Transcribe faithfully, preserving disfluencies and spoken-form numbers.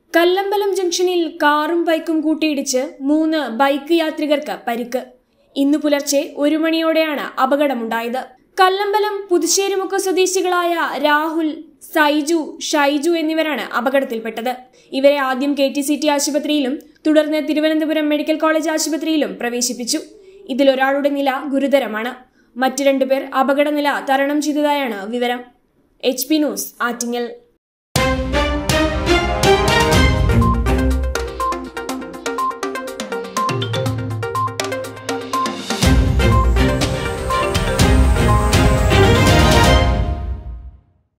കല്ലമ്പലം ജംഗ്ഷനിൽ കാറും ബൈക്കും കൂട്ടിയിടിച്ച് മൂന്ന് ബൈക്ക് യാത്രികർക്ക് പരിക്ക്. ഇന്നു പുലർച്ചെ ഒരു മണിയോടെയാണ് അപകടമുണ്ടായത്. കല്ലമ്പലം പുതുശ്ശേരിമുക്ക് സ്വദേശികളായ രാഹുൽ, സൈജു, ഷൈജു എന്നിവരാണ് അപകടത്തിൽപ്പെട്ടത്. ഇവരെ ആദ്യം കെ ടി സി ടി ആശുപത്രിയിലും തുടർന്ന് തിരുവനന്തപുരം മെഡിക്കൽ കോളേജ് ആശുപത്രിയിലും പ്രവേശിപ്പിച്ചു. ഇതിലൊരാളുടെ നില ഗുരുതരമാണ്. മറ്റു രണ്ടുപേർ അപകടനില തരണം ചെയ്തതായാണ് വിവരം. H P news, Attingal.